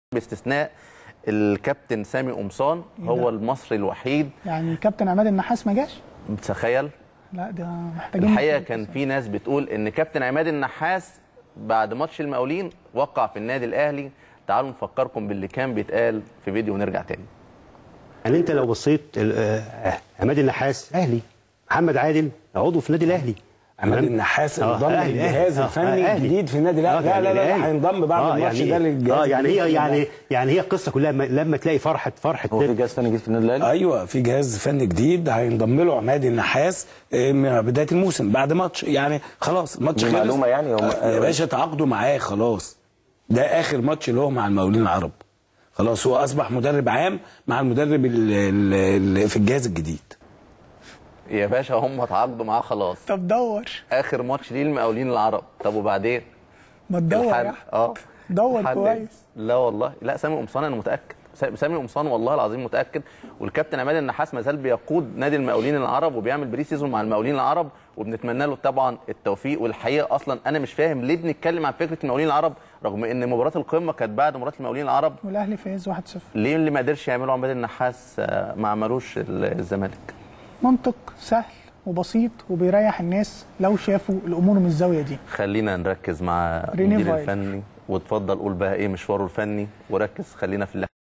باستثناء الكابتن سامي قمصان هو المصري الوحيد. يعني كابتن عماد النحاس ما جاش؟ تخيل. لا ده محتاجين. الحقيقه كان في ناس بتقول ان كابتن عماد النحاس بعد ماتش المقاولين وقع في النادي الاهلي. تعالوا نفكركم باللي كان بيتقال في فيديو ونرجع تاني. يعني انت لو بصيت عماد النحاس اهلي، محمد عادل عضو في النادي الاهلي. عماد النحاس انضم للجهاز الفني الجديد في النادي الاهلي. لا هينضم بعد الماتش ده للجهاز. يعني هي القصه كلها لما تلاقي فرحه هو في جهاز فني جديد في النادي الاهلي. ايوه في جهاز فني جديد هينضم له عماد النحاس من بدايه الموسم بعد ماتش، يعني خلاص الماتش خلص. معلومه يعني يا باشا تعاقدوا معاه خلاص، ده اخر ماتش اللي هو مع المقاولين العرب. خلاص هو اصبح مدرب عام مع المدرب اللي في الجهاز الجديد. يا باشا هم اتعاقدوا معاه خلاص. طب دور اخر ماتش ليه المقاولين العرب. طب وبعدين؟ ما تدور يا دور كويس. لا والله لا، سامي قمصان انا متاكد، سامي قمصان والله العظيم متاكد. والكابتن عماد النحاس ما زال بيقود نادي المقاولين العرب وبيعمل بري سيزون مع المقاولين العرب، وبنتمنى له طبعا التوفيق. والحقيقه اصلا انا مش فاهم ليه بنتكلم عن فكره المقاولين العرب رغم ان مباراه القمه كانت بعد مباراه المقاولين العرب والاهلي فاز 1-0. ليه اللي ما قدرش يعمله عماد النحاس ما عملوش الزمالك؟ منطق سهل وبسيط وبيريح الناس لو شافوا الامور من الزاويه دي. خلينا نركز مع المدير الفني، وتفضل قول بقى ايه مشواره الفني وركز. خلينا في اللي